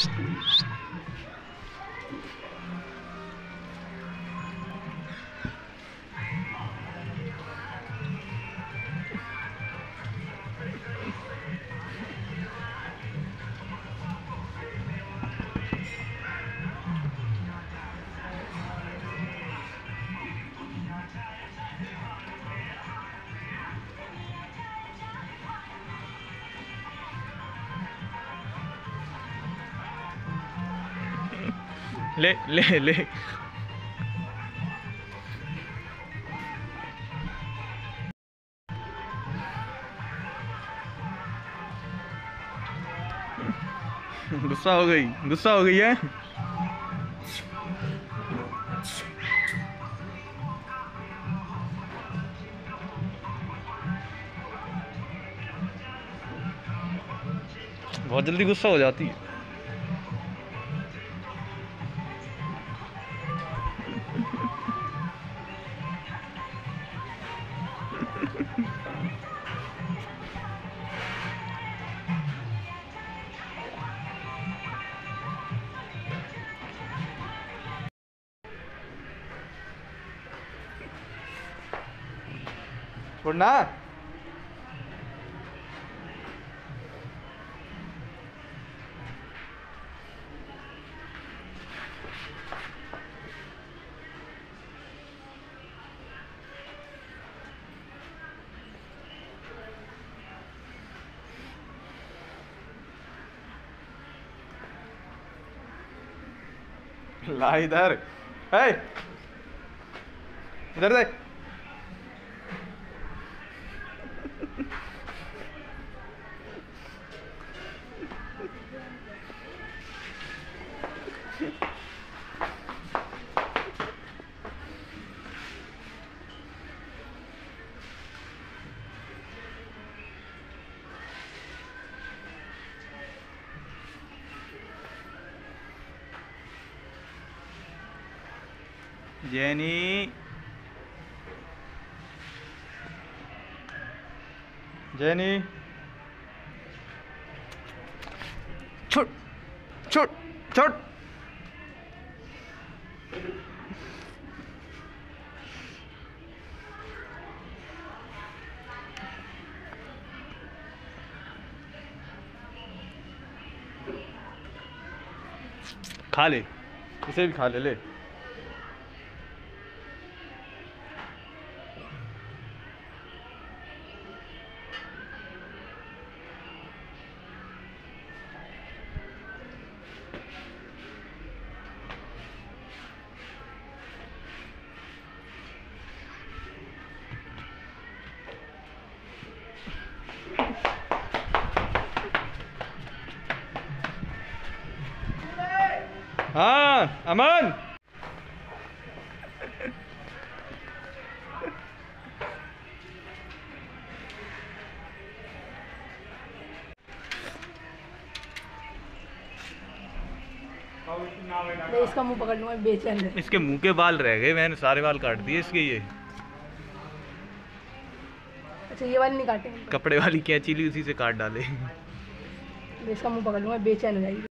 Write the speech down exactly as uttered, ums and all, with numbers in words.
ले ले ले गुस्सा हो गई, गुस्सा हो गई है। बहुत जल्दी गुस्सा हो जाती है। छोड़ना। ला इधर, है इधर दे। जेनी, जेनी, छोड़ छोड़ छोड़। खा ले, इसे भी खा ले ले। हाँ अमन, इसका मुंह पकड़ लूंगा, बेचैन है। इसके मुंह के बाल रह गए, मैंने सारे बाल काट दिए इसके। ये अच्छा ये वाली नहीं काटे, कपड़े वाली कैंची ली, उसी से काट डाले। इसका मुंह पकड़ लूंगा, बेचैन हो जाएगी।